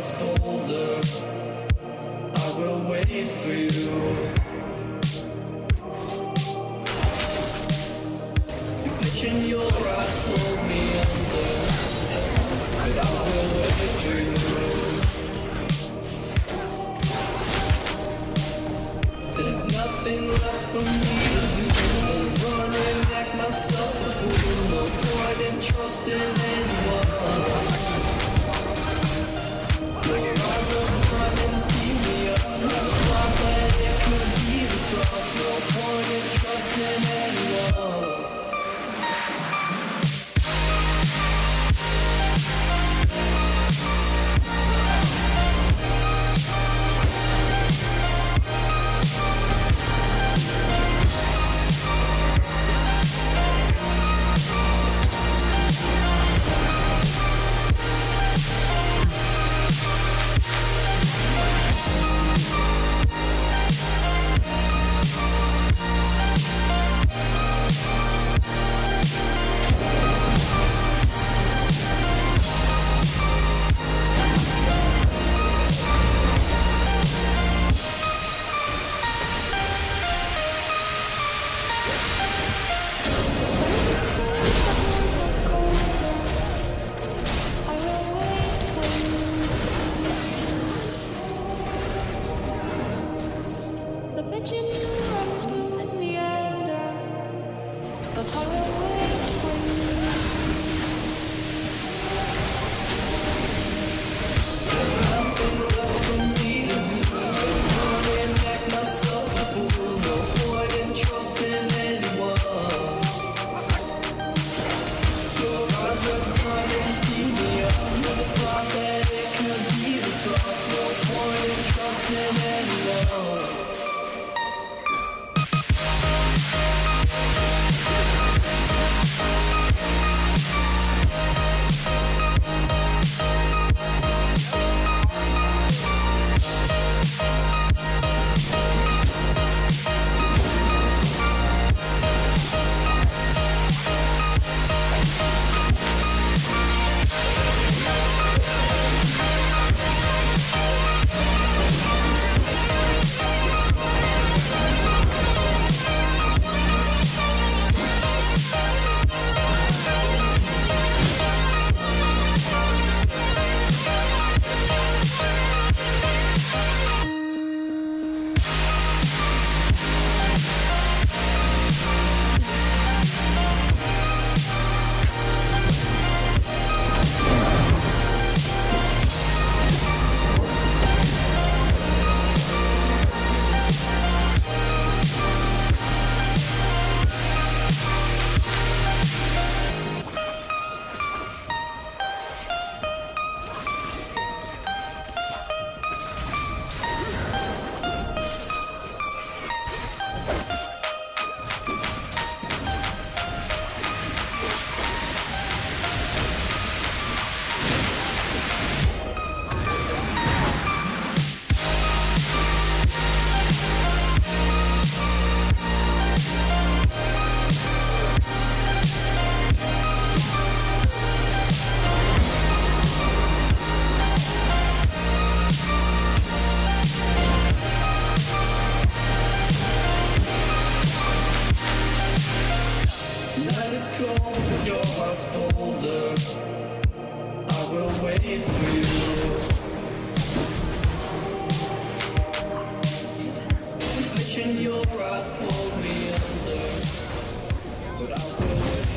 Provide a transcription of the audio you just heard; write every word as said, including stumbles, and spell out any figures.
heart's colder, I will wait for you. You glitch in your eyes, pull me under, but I will wait for you. There's nothing left for me to do than run and act myself a fool. No point in trusting anyone. Your eyes of time and steam me up. Never thought that it could be this rough. No point in trusting anyone. Your eyes pulled me under, but I will